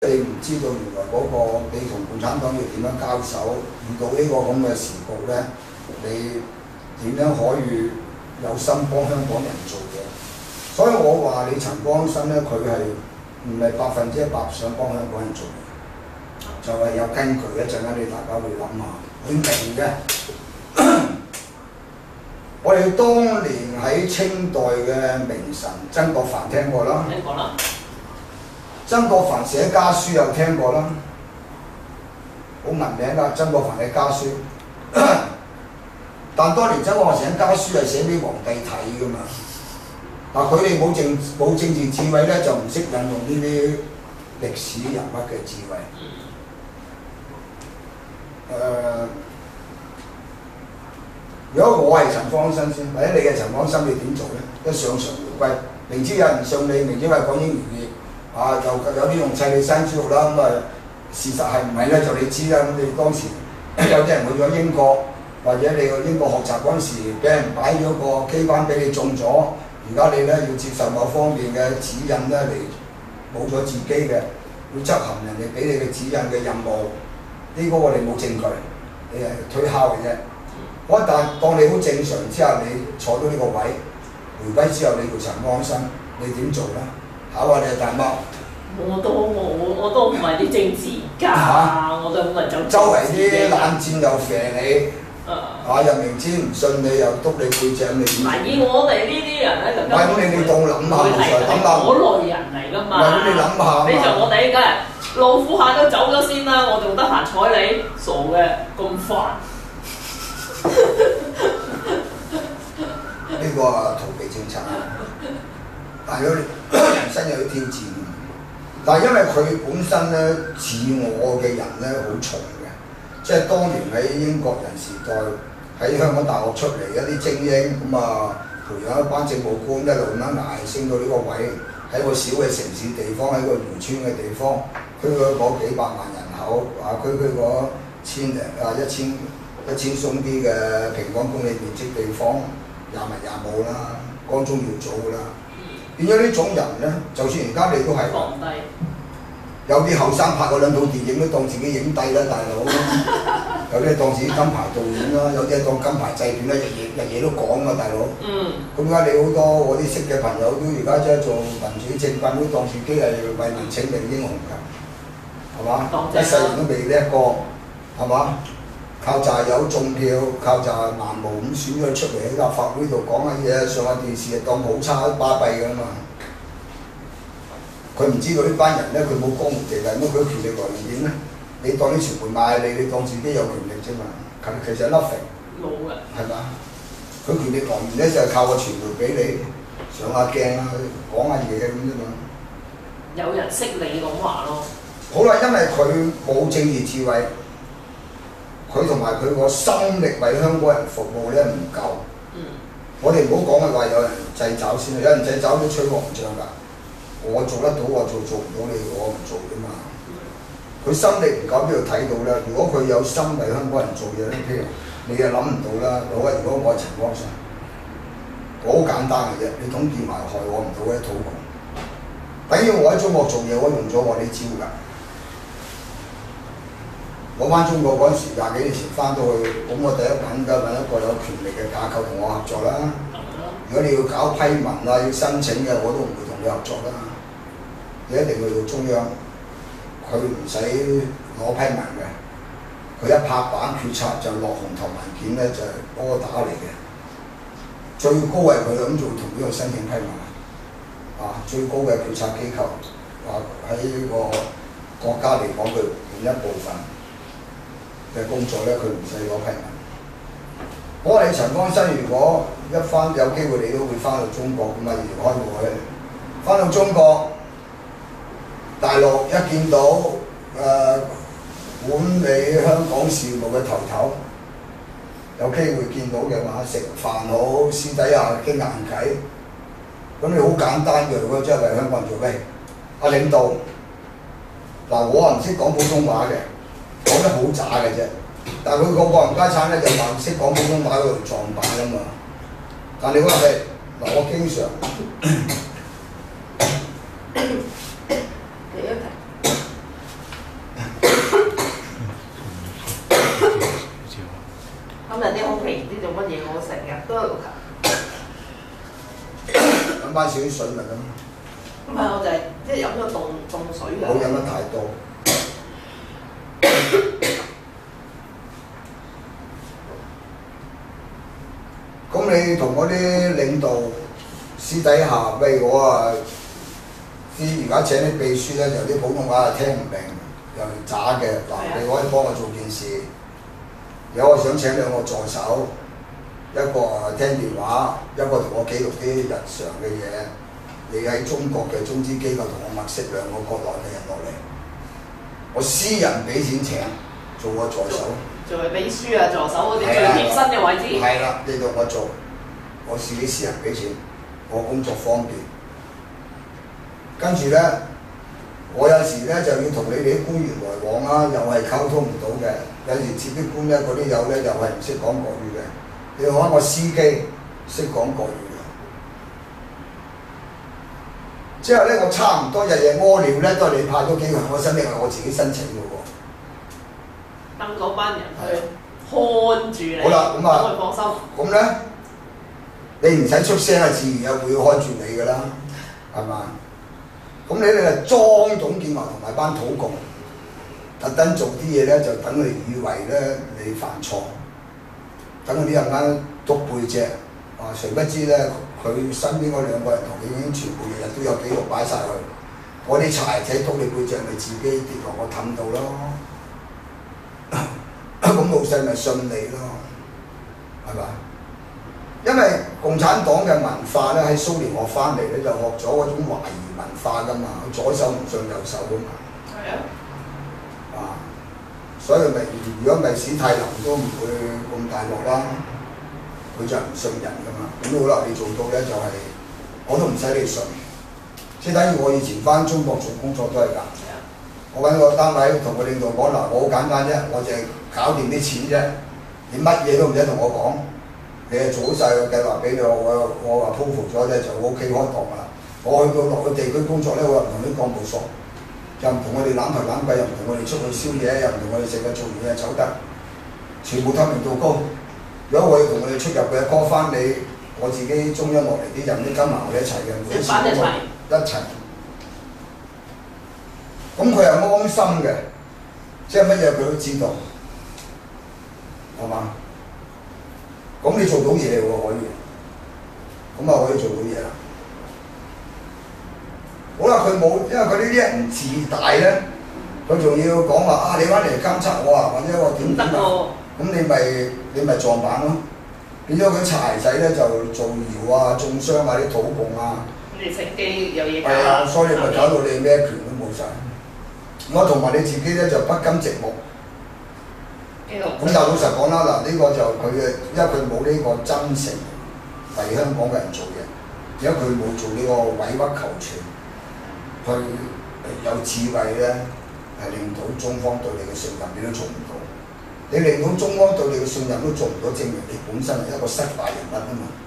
你唔知道原來嗰個你同共產黨要點樣交手，遇到呢個咁嘅時局咧，你點樣可以有心幫香港人做嘢？所以我話你陳光生咧，佢係唔係100%想幫香港人做嘢，就係有根據。一陣間你大家會諗下，佢明嘅。我哋當年喺清代嘅名臣曾國藩聽過啦， 聽過啦。 曾國藩寫家書又聽過啦，好聞名㗎。曾國藩嘅家書，但當年曾國藩寫家書係寫俾皇帝睇㗎嘛。嗱，佢哋冇政治智慧咧，就唔識引用呢啲歷史人物嘅智慧。如果我係陳方生先，或者你係陳方生，你點做咧？一上場回歸，明知有人送你，明知係講英語嘅，就有啲用砌你生豬肉啦。咁事實係唔係咧？就你知啦。咁你當時有啲人去咗英國，或者你去英國學習嗰陣時，俾人擺咗個機關俾你中咗，而家你咧要接受某方面嘅指引咧嚟冇咗自己嘅，要執行人哋俾你嘅指引嘅任務。呢個我哋冇證據，你係推敲嘅啫。我但當你好正常之下，你坐到呢個位，回歸之後你叫陳光生，你點做咧？考下你大媽。 我都唔係啲政治家，我都唔係就周圍啲冷戰又肥你，又明知唔信你又督你背脊，你點？ 嗱，以我哋呢啲人咧就根本你當諗下，諗下嗰類人嚟㗎嘛。 你諗下。 你就我哋梗係老虎蟹都走咗先啦，我仲得閒睬你，傻嘅咁煩。 呢個逃避政策，但係佢人生有啲挑戰。但係因為佢本身咧自我嘅人咧好重嘅，即係當年喺英國人時代喺香港大學出嚟一啲精英，咁培養一班政務官一路咁樣捱升到呢個位，喺個小嘅城市地方，喺個漁村嘅地方，區嗰幾百萬人口，區嗰一千鬆啲嘅平方公里面積地方，廿文廿武啦，光宗耀祖㗎啦。變咗呢種人咧，就算而家你都係放低， 有啲後生拍嗰兩套電影都當自己影帝啦，大佬。有啲當自己金牌導演啦，有啲當金牌製片啦，日夜都講啊，大佬。咁而家你好多我啲識嘅朋友都而家即係做民主政棍，都當自己係為民請命英雄㗎，係嘛？一世人都未叻過，係嘛？靠炸友中票，靠炸盲毛咁選咗出嚟喺立法會度講下嘢，上下電視當好差巴閉㗎嘛。佢唔知道呢班人咧，佢冇江湖地位，咁佢權力來源點咧？你當啲傳媒賣你當自己有權力啫嘛。其實 nothing 冇嘅， 係嘛？佢權力來源咧就係靠個傳媒俾你上下鏡啊，講下嘢咁啫嘛。 有人識你咁話咯。 好啦，因為佢冇政治智慧。佢同埋佢個心力為香港人服務咧唔夠。我哋唔好講話有人掣肘先，有人掣肘都吹黃仗㗎。我做得到，我做唔到你，我唔做啫嘛。佢心力唔夠，邊度睇到咧？如果佢有心為香港人做嘢咧，譬如你又諗唔到啦。如果我係陳光生，我好簡單嘅啫。你董建華害我唔到嘅土共，等於我喺中國做嘢，我用咗我啲招㗎。我翻中國嗰陣時，20幾年前翻到去，咁我第一揾一個有權力嘅架構同我合作啦。如果你要搞批文啊，要申請嘅，我都唔會同你合作啦。你一定去到中央，佢唔使攞批文嘅，佢一拍板決策就落紅頭文件咧，就係柯打嚟嘅。最高係佢咁做，同呢個申請批文最高嘅決策機構喺呢個國家嚟講，佢換一部分嘅工作咧，佢唔使攞批文。我話你陳光生，如果有機會，你都會翻到中國咁啊，要開會。翻到中國大陸一見到管理香港事務嘅頭，有機會見到嘅話，食飯好，私底下傾硬偈。咁你好簡單嘅，如果真係為香港人做咩？領導，我唔識講普通話嘅，講得好渣嘅啫。但係佢個國人家產咧就話唔識講普通話嗰度撞板啊嘛。但你嗰日我經常我成日都喺度咳。 飲翻少啲水咪得咯。 唔係，我就係即係飲咗凍水㗎。 唔好飲得太多。咁你同嗰啲領導私底下，喂我啊啲而家請啲秘書咧，有啲普通話係聽唔明，又渣嘅，嗱你可以幫我做件事，有我想請兩個助手，一個啊聽電話，一個同我記錄啲日常嘅嘢。你喺中國嘅中資機構同我物色兩個國內嘅人落嚟，我私人俾錢請做個助手。 做秘書啊，助手嗰啲最貼身嘅位置。 係啦，呢度我做，我自己私人俾錢，我工作方便。跟住咧，我有時咧就要同你哋啲官員來往啦，又係溝通唔到嘅。有時接啲官咧，嗰啲友咧又係唔識講國語嘅。你話我司機識講國語嘅，之後咧我差唔多日日屙尿咧都係你派咗幾個我申請，係我自己申請嘅喎。 等嗰班人去看住你， 好啦，咁啊， 等佢放心。 咁咧，你唔使出聲啊，自然會看住你㗎啦，係嘛？咁你哋裝董建華同埋班土共，特登做啲嘢咧，就等佢哋以為咧你犯錯，等嗰啲人間督背脊，啊，誰不知咧佢身邊嗰兩個人同佢已經全部日日都有記錄擺晒去，我啲柴仔督你背脊，咪自己跌落個氹度咯。咁老細咪信你咯，係嘛？因為共產黨嘅文化咧喺蘇聯學翻嚟咧，就學咗嗰種懷疑文化噶嘛，左手唔信右手噶嘛。係啊。所以咪如果唔係史太林都唔會咁大鑊啦，佢就唔信人噶嘛。咁好啦，你做到咧就係、我都唔使你信，即係等於我以前翻中國做工作都係㗎。我揾個單位同個領導講嗱，我好簡單啫，我淨係搞掂啲錢啫，你乜嘢都唔使同我講，你係做好晒個計劃俾你，我話 approve 咗咧就 OK 開檔㗎啦。我去到落去地區工作咧，我又唔同啲幹部熟，又唔同我哋攬頭攬頸，又唔同我哋出去宵夜，又唔同我哋食嘅做完嘢走得，全部透明度高。如果我要同我哋出入嘅 call 翻你，我自己中央落嚟啲人都跟埋我哋一齊嘅，每一次一齊。咁佢係安心嘅，即係乜嘢佢都知道，係嘛？咁你做到嘢喎可以，咁啊可以做到嘢啦。好啦，佢冇，因為佢呢啲人唔自大咧，佢仲要講話啊，你翻嚟監察我啊，或者我點點啊，咁你咪撞板咯。變咗佢柴仔咧就造謠啊、中傷啊啲土共啊， 你乘機有嘢搞。 係啊，所以咪搞到你咩權都冇晒。我同埋你自己咧就不甘寂寞。咁就老實講啦，嗱呢個就佢嘅，因為佢冇呢個真誠為香港嘅人做嘢，而家佢冇做呢個委屈求全，去有智慧咧係令到中方對你嘅信任，你都做唔到。你令到中方對你嘅信任都做唔到，證明你本身係一個失敗人物啊嘛。